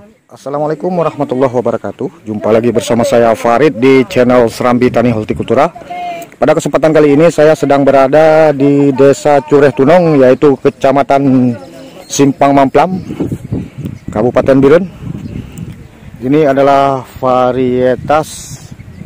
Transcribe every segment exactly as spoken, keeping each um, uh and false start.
Assalamualaikum warahmatullahi wabarakatuh. Jumpa lagi bersama saya Farid di channel Serambi Tani Hortikultura. Pada kesempatan kali ini saya sedang berada di Desa Cureh Tunong, yaitu Kecamatan Simpang Mamplam, Kabupaten Biren. Ini adalah varietas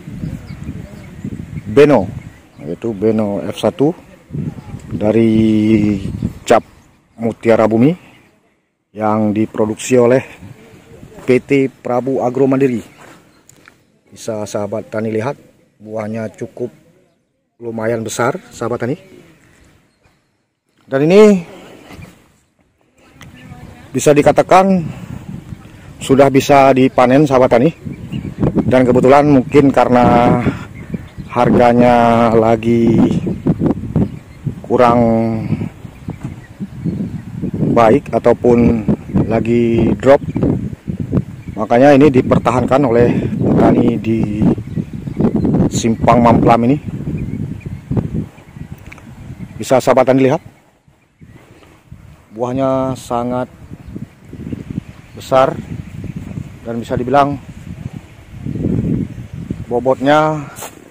Beno, yaitu Beno F satu dari cap Mutiara Bumi yang diproduksi oleh P T Prabu Agro Mandiri. Bisa sahabat tani lihat, buahnya cukup lumayan besar sahabat tani. Dan ini bisa dikatakan sudah bisa dipanen sahabat tani. Dan kebetulan mungkin karena harganya lagi kurang baik ataupun lagi drop, makanya ini dipertahankan oleh petani di Simpang Mamplam ini. Bisa sahabat tani lihat, buahnya sangat besar dan bisa dibilang bobotnya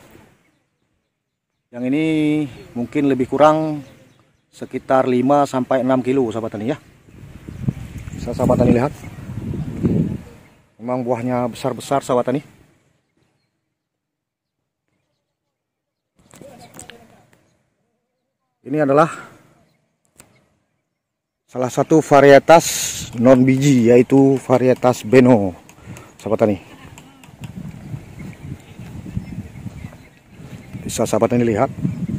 yang ini mungkin lebih kurang sekitar lima sampai enam kilo sahabat tani ya. Bisa sahabat tani lihat, memang buahnya besar-besar sahabat tani. Ini adalah salah satu varietas non biji, yaitu varietas Beno sahabat tani. Bisa sahabat tani lihat,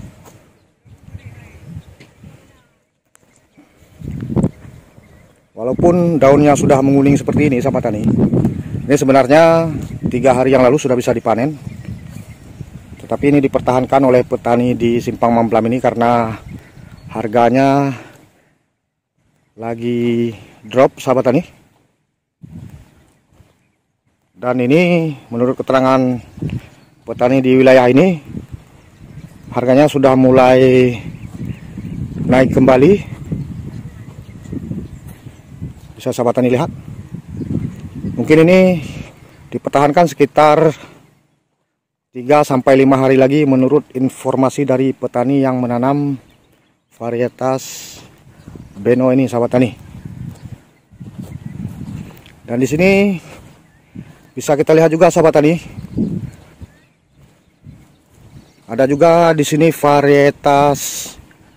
walaupun daunnya sudah menguning seperti ini sahabat tani, ini sebenarnya tiga hari yang lalu sudah bisa dipanen, tetapi ini dipertahankan oleh petani di Simpang Mamplam ini karena harganya lagi drop sahabat tani. Dan ini menurut keterangan petani di wilayah ini, harganya sudah mulai naik kembali. Bisa sahabat tani lihat, mungkin ini dipertahankan sekitar tiga sampai lima hari lagi menurut informasi dari petani yang menanam varietas Beno ini sahabat tani. Dan di sini bisa kita lihat juga sahabat tani, ada juga di sini varietas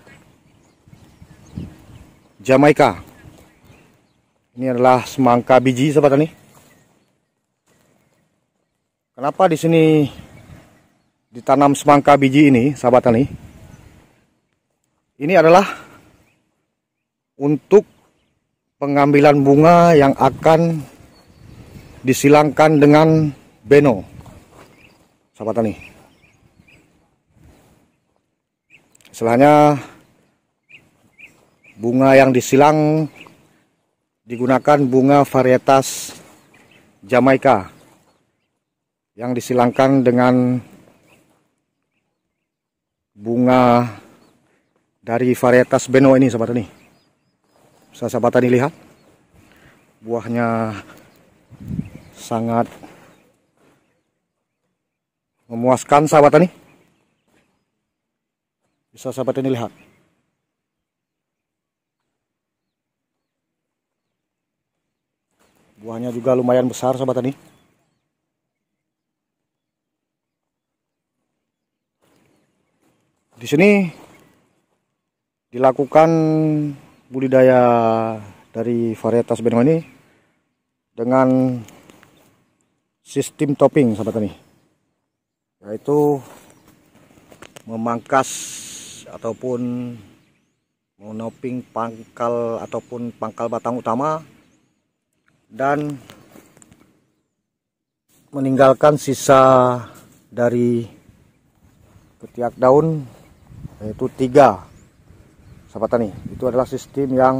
Jamaika. Ini adalah semangka biji sahabat tani. Kenapa di sini ditanam semangka biji ini sahabat tani? Ini adalah untuk pengambilan bunga yang akan disilangkan dengan Beno sahabat tani. Istilahnya bunga yang disilang digunakan bunga varietas Jamaika yang disilangkan dengan bunga dari varietas Beno ini sahabat tani. Bisa sahabat tani lihat, buahnya sangat memuaskan sahabat tani. Bisa sahabat tani lihat, buahnya juga lumayan besar sahabat tani. Di sini dilakukan budidaya dari varietas Beno ini dengan sistem topping sahabat tani, yaitu memangkas ataupun menoping pangkal ataupun pangkal batang utama dan meninggalkan sisa dari ketiak daun, yaitu tiga sahabat tani. Itu adalah sistem yang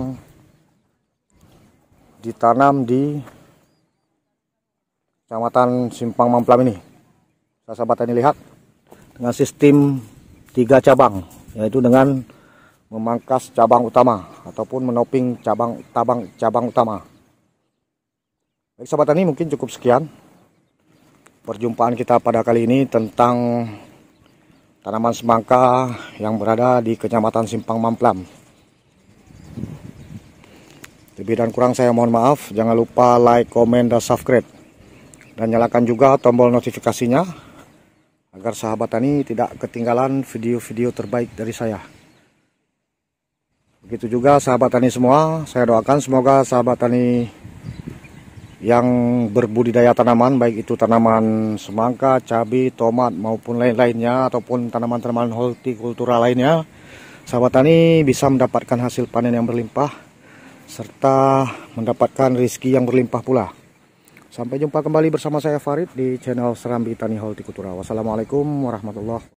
ditanam di Kecamatan Simpang Mamplam ini. Sahabat tani lihat, dengan sistem tiga cabang, yaitu dengan memangkas cabang utama ataupun menoping cabang tabang cabang utama. Baik sahabat tani, mungkin cukup sekian perjumpaan kita pada kali ini tentang tanaman semangka yang berada di Kecamatan Simpang Mamplam. Lebih dan kurang saya mohon maaf. Jangan lupa like, komen, dan subscribe, dan nyalakan juga tombol notifikasinya agar sahabat tani tidak ketinggalan video-video terbaik dari saya. Begitu juga sahabat tani semua, saya doakan semoga sahabat tani yang berbudidaya tanaman, baik itu tanaman semangka, cabai, tomat maupun lain-lainnya, ataupun tanaman-tanaman hortikultura lainnya, sahabat tani bisa mendapatkan hasil panen yang berlimpah serta mendapatkan rezeki yang berlimpah pula. Sampai jumpa kembali bersama saya Farid di channel Serambi Tani Hortikultura. Wassalamualaikum warahmatullahi wabarakatuh.